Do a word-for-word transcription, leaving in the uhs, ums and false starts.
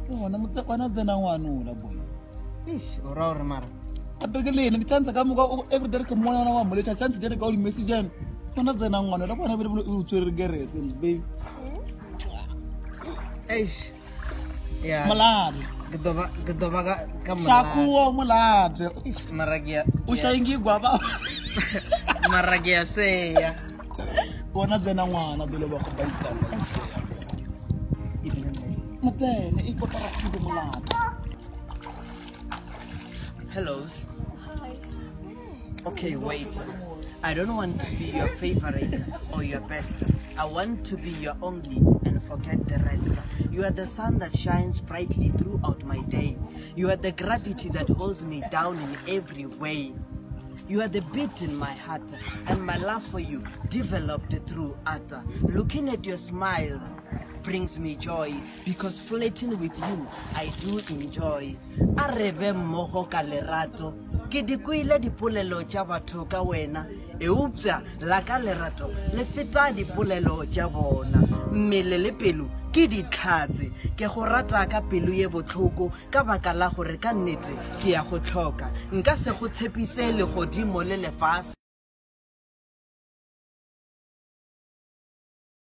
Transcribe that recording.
Ona mutse kwana tsena ngwanula boy. Ish, ora ora mara. Abekeleni litsanza ka muka every day ke mona wa moletsa tsanza jene ka o message jana. Ona tsena ngwana la bona bele o tswere gerese baby. Ish. Yeah. Malade. Gedoba gedoba ka ka Shakuo malade. Ish, maragia. Ushayingi gwaba. Maragia seya. Bona tsena ngwana bele ba go baisa. Matsene e go tara go malade. Hello. Hi. Okay, wait. I don't want to be your favorite or your best. I want to be your only and forget the rest. You are the sun that shines brightly throughout my day. You are the gravity that holds me down in every way. You are the beat in my heart, and my love for you developed through art. Looking at your smile brings me joy, because flirting with you I do enjoy. Arebe mmogo ka lerato, ke di kuile dipolelo tša batho ka wena, eupša la ka lerato le feta dipolelo tša bona. Mmele le pelo ke ditlhatse, ke go rata ka pelo ye botlhoko ka baka la gore ka nnete ke ya go tlhoka. Nka se go tshepise le godimo le lefase.